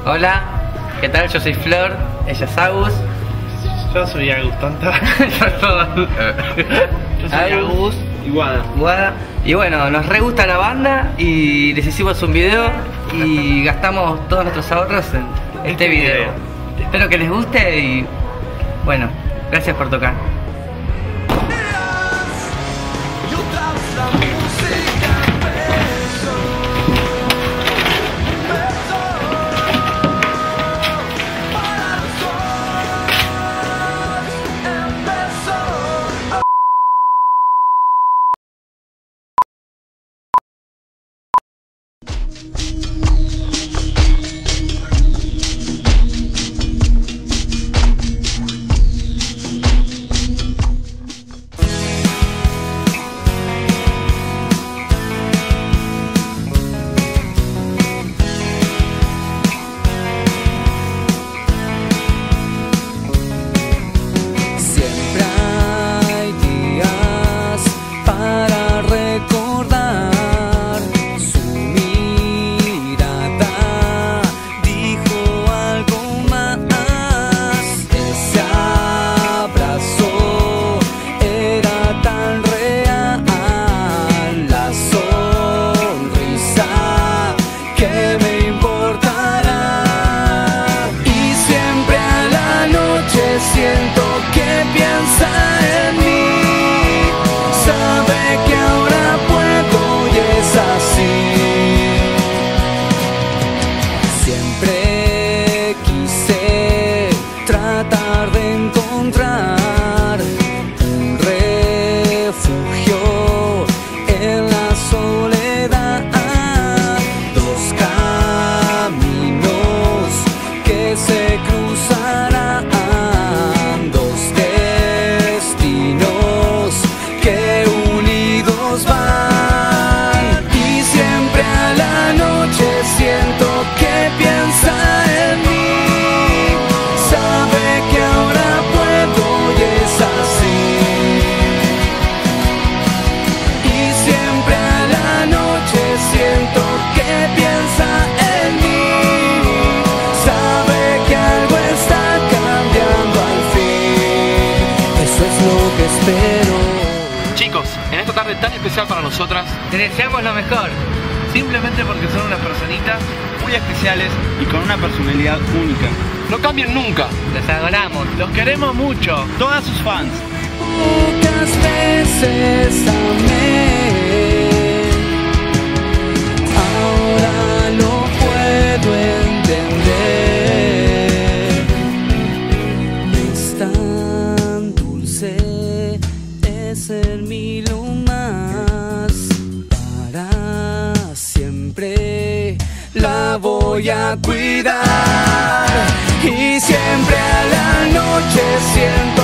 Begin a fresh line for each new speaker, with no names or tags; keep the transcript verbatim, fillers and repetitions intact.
Hola, ¿qué tal? Yo soy Flor, ella es Agus.
Yo soy Agus, tonta. Yo soy Agus y Guada.
Guada. Y bueno, nos re gusta la banda y les hicimos un video y gastamos todos nuestros ahorros en este, este video. video. Espero que les guste y bueno, gracias por tocar.
Siento que piensa en mí, sabe que ahora puedo y es así. Siempre quise tratar de encontrar un refugio en la soledad, dos caminos que se cruzarán,
espero. Chicos, en esta tarde tan especial para nosotras,
te deseamos lo mejor.
Simplemente porque son unas personitas muy especiales y con una personalidad única.
No cambien nunca.
Los adoramos.
Los queremos mucho. Todas sus fans.
Pocas veces amé, ahora lo puedo entender. Es tan dulce ser mi lo más, para siempre la voy a cuidar y siempre a la noche siento